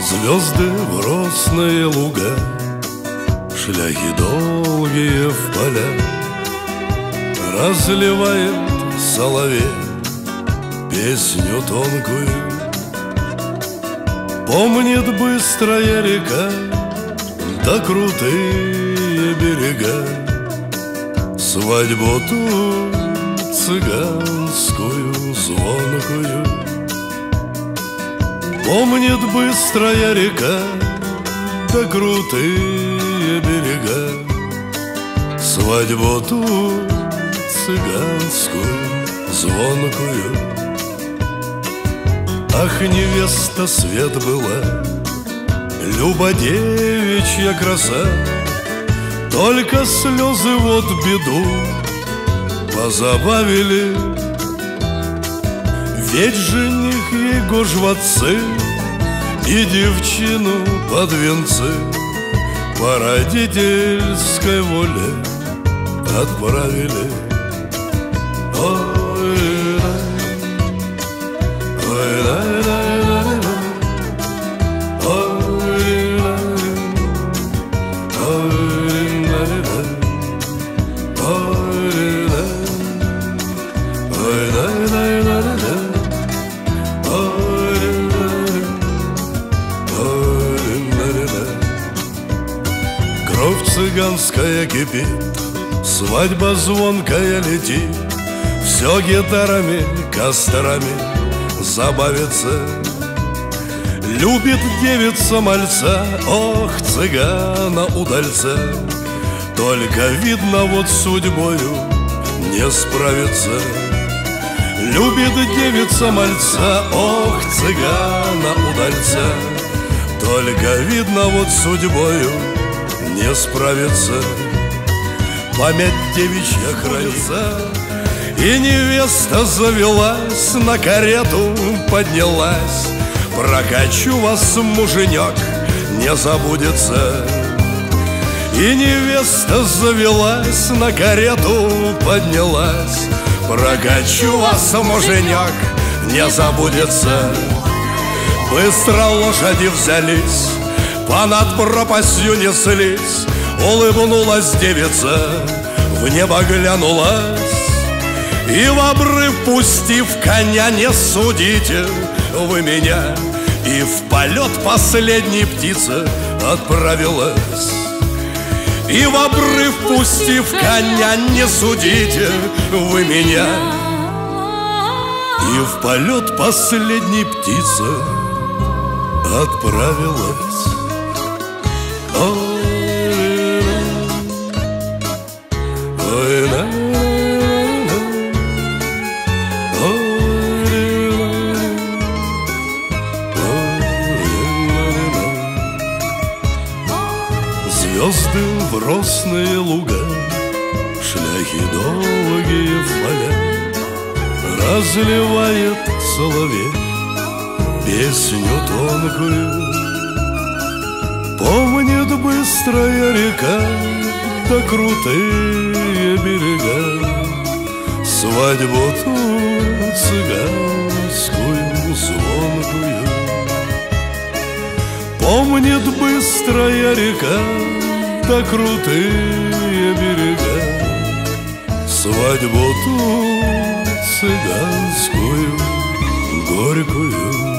Звезды в росные луга, шляхи долгие в поля, разливает соловей песню тонкую. Помнит быстрая река, да крутые берега, свадьбу ту цыганскую звонкую. Помнит быстрая река, да крутые берега, свадьбу ту цыганскую звонкую. Ах, невеста свет была, Люба девичья краса, только слезы вот беду позабавили. Ведь жених ей гож в отцы и девчину под венцы по родительской воле отправили. Кровь цыганская кипит, свадьба звонкая летит, все гитарами, кострами забавится. Любит девица мальца, ох, цыгана удальца, только видно вот судьбою не справится. Любит девица мальца, ох, цыгана удальца, только видно вот судьбою не справится. Память девичья хранится, и невеста завелась, на карету поднялась. Прокачу вас, муженек, не забудется. И невеста завелась, на карету поднялась. Прокачу вас, муженек, не забудется. Быстро лошади взялись, понад пропастью неслись. Улыбнулась девица, в небо глянулась, и в обрыв пустив коня, не судите вы меня, и в полет последней птица отправилась. И в обрыв пустив коня, не судите вы меня, и в полет последней птица отправилась. Звезды в росные луга, шляхи долгие в поля, разливает соловей песню тонкую. Помнит быстрая река, да крутые берега, свадьбу ту цыганскую звонкую. Помнит быстрая река, да крутые берега, свадьбу ту цыганскую горькую.